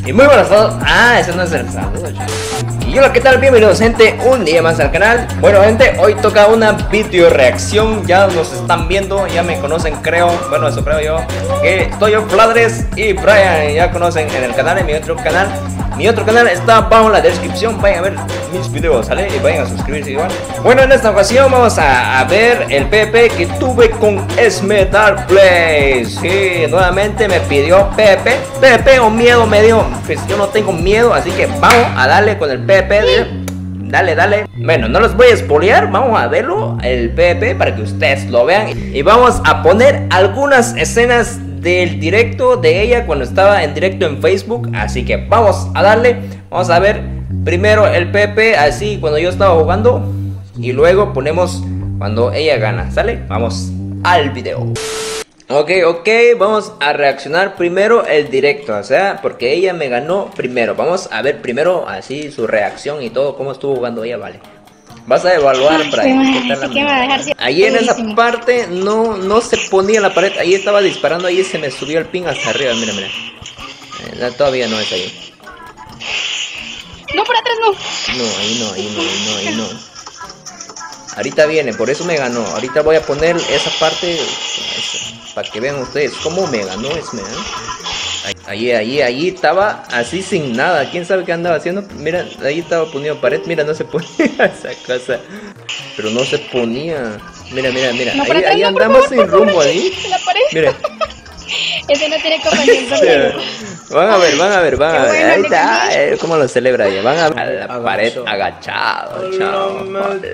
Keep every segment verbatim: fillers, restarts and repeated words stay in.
Y muy buenas a todos. Ah, ese no es el saludo, chicos. Y hola, ¿qué tal? Bienvenidos, gente, un día más al canal. Bueno, gente, hoy toca una video reacción. Ya nos están viendo, ya me conocen, creo. Bueno, eso creo yo. Que estoy yo, Fladres y Brian. Ya conocen en el canal, en mi otro canal. Mi otro canal está bajo en la descripción. Vayan a ver mis videos, ¿sale? Y vayan a suscribirse igual. Bueno, en esta ocasión vamos a, a ver el P P que tuve con Esme Dark Place. Sí, nuevamente me pidió P P. P P o miedo me dio. Pues yo no tengo miedo, así que vamos a darle con el P P. Dale, dale. Bueno, no los voy a spoilear. Vamos a verlo, el P P, para que ustedes lo vean. Y vamos a poner algunas escenas del directo de ella cuando estaba en directo en Facebook. Así que vamos a darle. Vamos a ver primero el P P así cuando yo estaba jugando, y luego ponemos cuando ella gana. ¿Sale? Vamos al video. Ok, ok, vamos a reaccionar primero el directo, o sea, porque ella me ganó primero. Vamos a ver primero así su reacción y todo, cómo estuvo jugando ella, vale. Vas a evaluar, Brian. Ahí en esa parte no, no se ponía la pared, ahí estaba disparando, ahí se me subió el ping hasta arriba, mira, mira. Eh, todavía no es ahí. No, por atrás no. No, ahí no, ahí no, ahí no, ahí no. Ahorita viene, por eso me ganó. Ahorita voy a poner esa parte para que vean ustedes cómo me ganó Esme, ¿eh? Ahí, ahí, ahí estaba así sin nada. ¿Quién sabe qué andaba haciendo? Mira, ahí estaba poniendo pared. Mira, no se ponía esa cosa. Pero no se ponía. Mira, mira, mira. No, ahí atrás, ahí no, andamos por sin favor, rumbo por ahí. la pared. Mira. Ese no tiene compañero. Van a ver, van a ver, van a ver. Bueno, Ahí está. Eh, ¿Cómo lo celebra ella? Van a ver a la Agachó. pared agachado. Chao.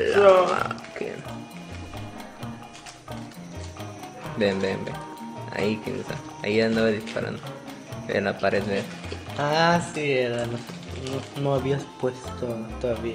Ven, ven, ven. Ahí, ¿quién está? Ahí andaba disparando. En la pared, ven. Ah, sí, era. No, no, no habías puesto todavía.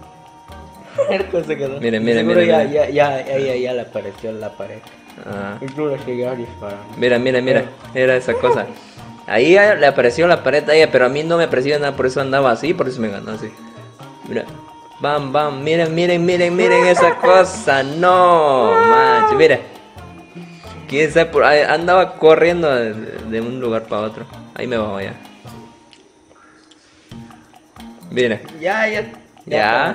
Se quedó. Miren, miren, Seguro miren, ya, miren. ya, ya, ya, ya, ya le apareció en la pared. Ah. Y tú le llegas disparando. Mira, mira, mira. Era esa cosa. Ahí a- le apareció la pared a ella, pero a mí no me apareció nada, por eso andaba así, por eso me ganó así. Mira. Bam, bam. Miren, miren, miren, miren esa cosa. No, manches, mira. ¿Quién sabe por ahí? Andaba corriendo de, de un lugar para otro. Ahí me voy ya. Mira. Ya, ya. Ya.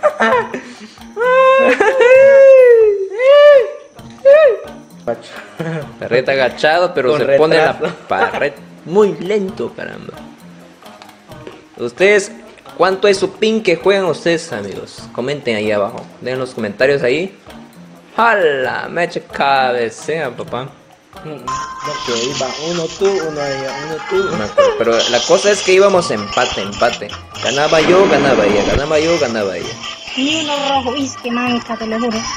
Perreta agachado, pero Con se retraso. pone la pared muy lento, caramba. Ustedes, ¿cuánto es su ping que juegan ustedes, amigos? Comenten ahí abajo. Dejen los comentarios ahí. ¡Hala! Me eche cabecea, papá. Ok, iba uno tú, uno ella, uno tú. No me acuerdo, pero la cosa es que íbamos empate, empate. Ganaba yo, ganaba ella. Ganaba yo, ganaba ella. Ni uno rojo. Uy, qué manca, te lo juro.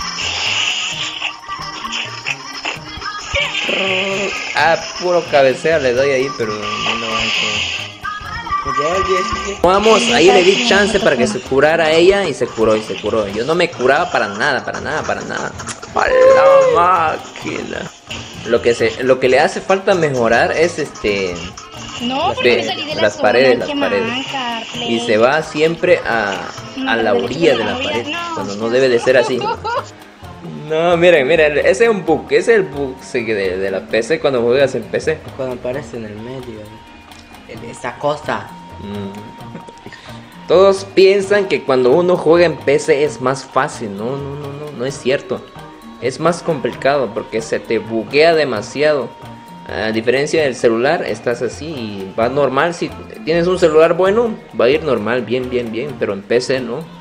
Ah, puro cabecea le doy ahí, pero no lo van a... Vamos, ahí le di chance para que se curara ella y se curó y se curó. Yo no me curaba para nada, para nada, para nada. ¡A la máquina! Lo que se, lo que le hace falta mejorar es este No, las, porque pe- me salí de la las zona, paredes, qué las paredes. manca, play. Y se va siempre a, a la orilla de la pared, cuando no debe de ser así. No, miren, miren, ese es un bug, ese es el bug sí, de, de la P C cuando juegas en P C. Cuando aparece en el medio. En esa cosa. Mm. Todos piensan que cuando uno juega en P C es más fácil. No, no, no, no, no es cierto. Es más complicado porque se te buguea demasiado. A diferencia del celular, estás así y va normal. Si tienes un celular bueno, va a ir normal, bien, bien, bien. Pero en P C no.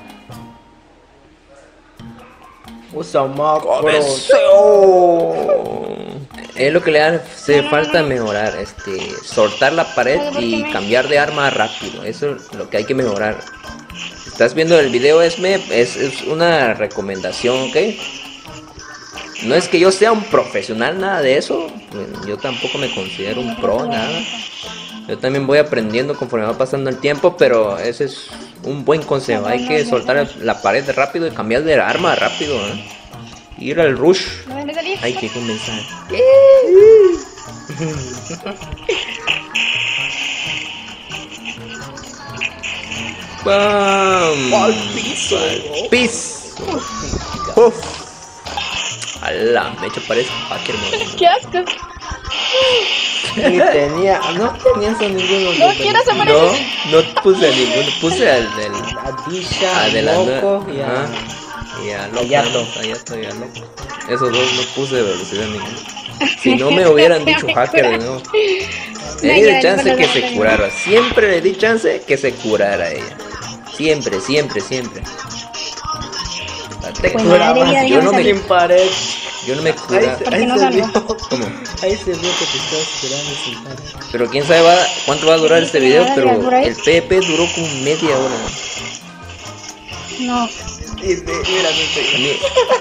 Usa macro. Es lo que le hace falta mejorar, este, soltar la pared y cambiar de arma rápido. Eso es lo que hay que mejorar. Si estás viendo el video, Esme, es, es una recomendación, ¿ok? No es que yo sea un profesional, nada de eso. Yo tampoco me considero un pro, nada. Yo también voy aprendiendo conforme va pasando el tiempo, pero ese es un buen consejo. Hay que soltar la pared rápido y cambiar de arma rápido, ¿eh? Ir al rush. No me salí. Hay que comenzar. ¡Bam! Al piso. Al piso. Uf. A la mecha parece hacker, ¿no? Qué asco. Ni tenía, no tenías a ninguno. No quiero saber No, eso. no puse a ninguno, puse al del. A Disha, Ah, de la Loco nue- y a... ajá. Y a Loco. Yato. A Yato y a Loco. Esos dos no puse de velocidad ninguna. Si no me hubieran dicho hacker, no. Le di de chance que se curara. Siempre le di chance que se curara a ella. Siempre, siempre, siempre. Te Pues curabas. madre, ya Yo no me, Sin pared. yo no me Ahí, curaba. se- ¿Por ahí qué no se salió? vio. ¿Cómo? Ahí se vio que te estabas curando sin pared. Pero quién sabe va- cuánto va a durar este video, ¿Va a pero llegar por ahí? el P P duró como media hora. No. Y de, mira, no sé. A mí-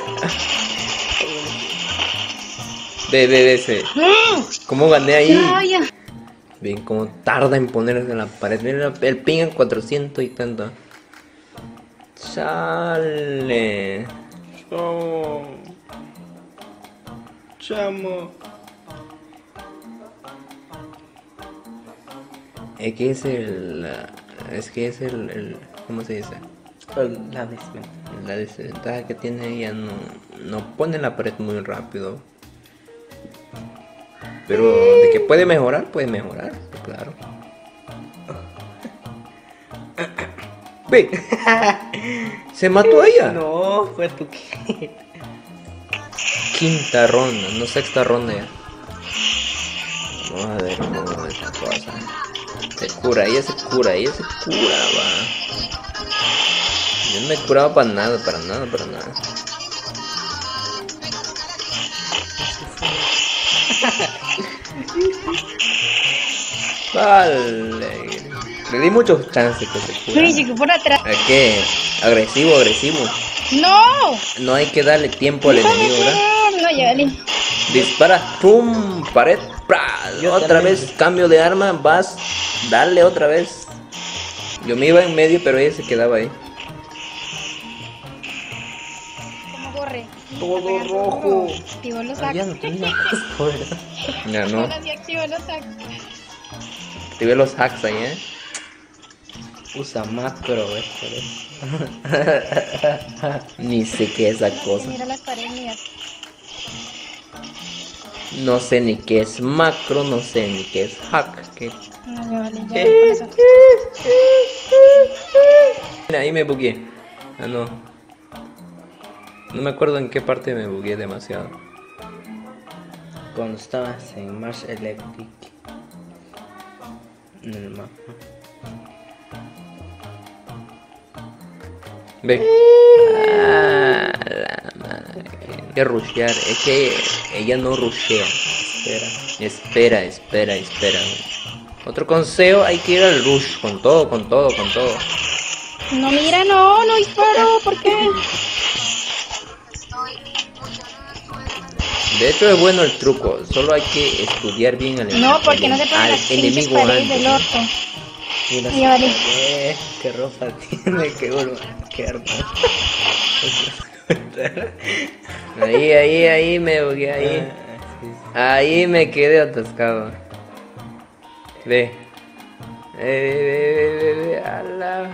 Ve, ve, ve, ese. Mm, ¿Cómo gané ahí? no, ya. Ven cómo tarda en ponerse en la pared. Mira el ping en cuatrocientos y tanto. Chale. Oh. Chamo. Es que es el... Es que es el... el ¿cómo se dice? La desventaja. La desventaja que tiene ella no, no pone la pared muy rápido. Pero de que puede mejorar, puede mejorar, claro. Ve, se mató ella. No, fue tu que. Quinta ronda, no sexta ronda ya. Vamos a ver cómo es esta cosa. Se cura, ella se cura, ella se curaba. Yo no me curaba para nada, para nada, para nada. Vale. Le di muchos chances que se cura. Uy, chico, por atrás. ¿A qué? Agresivo, agresivo. No. No hay que darle tiempo al enemigo, ¿verdad? No, ya, vale. Dispara, pum, pared, ¡pra! Yo Otra también. vez, cambio de arma, vas, dale otra vez. Yo me iba en medio, pero ella se quedaba ahí. ¿Cómo corre? Todo rojo. Activó los Ah, ya no hacks. tenía casco, ¿verdad? Ya no, Ahora sí activó los hacks. activé los hacks ahí, ¿eh? Usa macro, ¿ves? Por eso. Ni sé qué es esa cosa. Mira las paredes mías. No sé ni qué es macro, no sé ni qué es hack. ¿Qué? No, ya vale, ya vale, por eso. Mira, ahí me bugué. Ah, no. No me acuerdo en qué parte me bugué demasiado. Cuando estabas en Mars Electric. En el mapa. Ve. Ah, la madre. Hay que rushear. Es que ella no rushea. Espera. Espera, espera, espera. Otro consejo, hay que ir al rush. Con todo, con todo, con todo. No, mira, no, no disparo. ¿Por qué? De hecho es bueno el truco. Solo hay que estudiar bien al, No, porque el- no se ponen al las pinches enemigo paredes del antes. orto. Mira, Ya vale. eh, qué ropa tiene, qué urba, qué hermoso. Ahí, ahí, ahí me bugué, ahí. Ah, sí, sí. Ahí me quedé atascado. Ve. Ve, ve, ve, ve, ve, a la-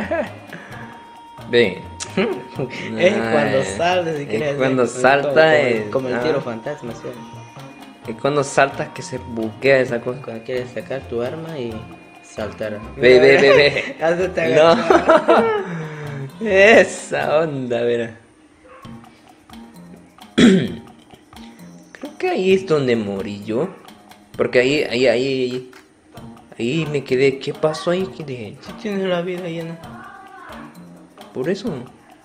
Ve. Es cuando Ay, saltas si es quieres. cuando eh, salta como, es- como el ah. tiro fantasma, ¿sí? Es cuando saltas que se buguea esa cosa. Cuando quieres sacar tu arma y saltar. Ve, ve, ve, ve. Ya se te No. agachó. Esa onda, verá. Creo que ahí es donde morí yo. Porque ahí, ahí, ahí, ahí. Ahí me quedé. ¿Qué pasó ahí? ¿Qué dije? Si tienes la vida llena. Por eso.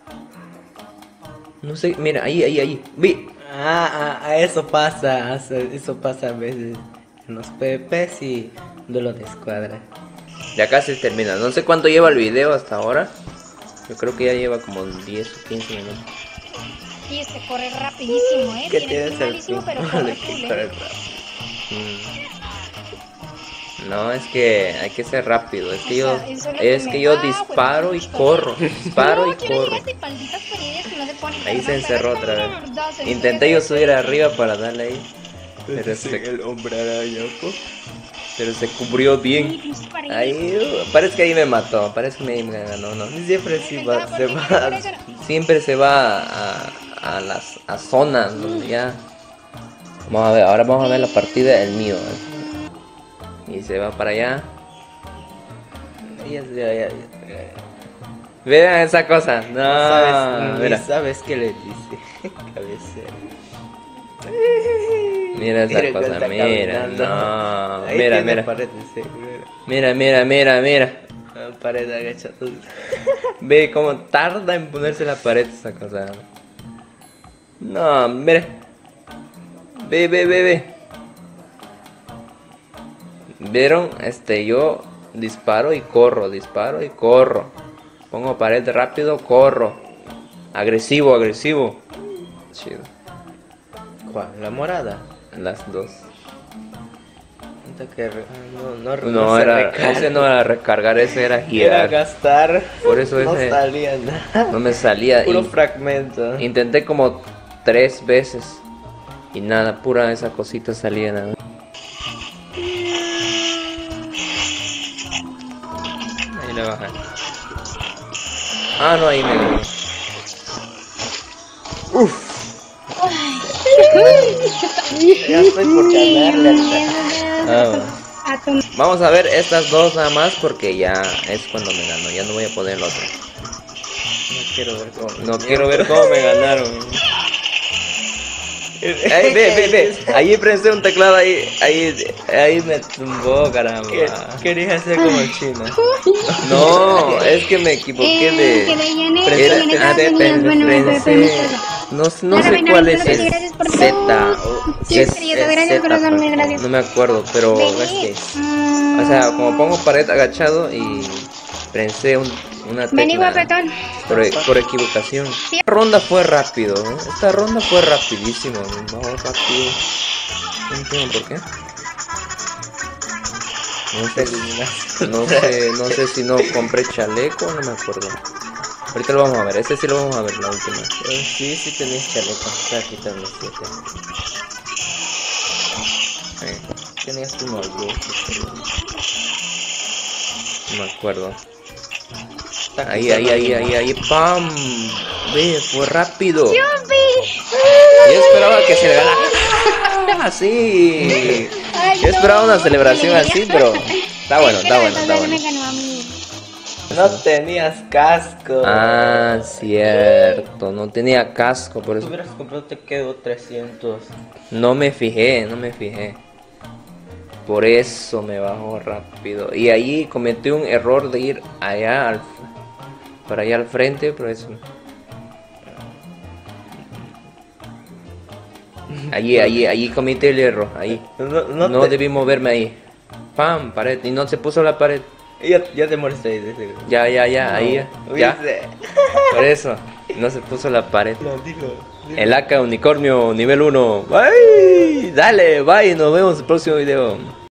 No sé, mira, ahí, ahí, ahí. Ve. Ah, ah, eso pasa, eso, eso pasa a veces en los P V Ps y duelo de escuadra. Ya casi termina. No sé cuánto lleva el video hasta ahora. Yo creo que ya lleva como diez o quince minutos. Y este corre rapidísimo, ¿eh? ¿Qué Tiene tienes que el malísimo, pero pinche corre de full, quitar ¿eh? el brazo? Mm. No, es que hay que ser rápido. Es que O yo, sea, eso es lo es que que me- yo ah, disparo y pues, corro. Disparo No, y quiero corro. llegar de malditas paredes que no se ponen. Ahí se Pero encerró no, otra vez. no, no, se Intenté yo encerró. subir arriba para darle ahí. Pero Sí, se, el hombre araña, po. pero se cubrió bien. Ay, pinches paredes. Ahí, uh, parece que ahí me mató. Parece que me me ganó, ¿no? Siempre sí va, Pensaba, se ¿por qué va. quiere por eso? Siempre se va a, a las a zonas donde ya. Vamos a ver, ahora vamos a ver la partida del mío. ¿eh? Y se va para allá. Ya, ya, ya, ya. Vean esa cosa. No, sabes, mira. ni sabes qué le dice. Cabecera. Mira esa Mira cómo cosa, está mira. caminando. No, Ahí mira, tiene mira. pared de seguro. Mira, mira, mira, mira. Ah, pared agachada. Ve cómo tarda en ponerse la pared esa cosa. No, mira. Ve, ve, ve, ve. ¿Vieron? Este, yo disparo y corro, disparo y corro. Pongo pared rápido, corro. Agresivo, agresivo. Chido. ¿Cuál? ¿La morada? Las dos. Siento que re- no, no, No, se era, recarga. ese no era recargar, ese era Era girar. gastar. Por eso no ese salía nada. no me salía. Puro Y fragmento. intenté como tres veces. Y nada, pura esa cosita salía nada. Ahí le bajan. Ah, no, ahí me ganó. Ya estoy por ganarle. Ah, A tu vamos a ver estas dos nada más porque ya es cuando me ganó. Ya no voy a poner el otro. No quiero ver cómo. No quiero ver cómo me ganaron. Ay, ve, ve, ve. Ahí prensé un teclado ahí, ahí, ahí me tumbó, caramba. ¿Qué- Querías hacer como China. No, es que me equivoqué Eh, que de. le llené, Era- que llené ah, Estados de- Unidos, bueno, prensé- me fue mi cosa. No, no La sé reina cuál de es, Flores, es gracias por Z todo. o Sí, es, querido, es gracias, Z, corazón, mil pero gracias. no me acuerdo, pero Vení. este, Mm. o sea, como pongo pared agachado y prensé un, una Vení, tecla guapetón. por, por equivocación. Esta ronda fue rápido, ¿eh? Esta ronda fue rapidísimo, vamos rápido. No entiendo por qué. No sé, no sé, no sé si no compré chaleco, no me acuerdo. Ahorita lo vamos a ver, este sí lo vamos a ver, la última. Eh, Sí, sí tenés chaleco. Está aquí también siete. Eh, Tenías uno diez. no me acuerdo. Ahí, ahí, ahí, ahí, ahí, ¡pam! Ve, fue rápido. Yo esperaba que se le ganara así. Yo esperaba una celebración así, pero está bueno, está bueno, está bueno. Me ganó a mí. No tenías casco. Ah, cierto, no tenía casco, por Si eso. hubieras comprado te quedó trescientos. No me fijé, no me fijé. Por eso me bajó rápido. Y ahí cometí un error de ir allá al, para allá al frente, por eso. Allí, allí, allí cometí el error, ahí. No, no, No te... debí moverme ahí. Pam, pared. Y no se puso la pared. Ya, ya te moriste ahí de seguro. Ya, ya, ya, ahí ya. Ya. ¿Viste? Por eso. No se puso la pared. No, dilo. dilo. El A K Unicornio nivel uno. Bye. Dale, bye. Nos vemos en el próximo video.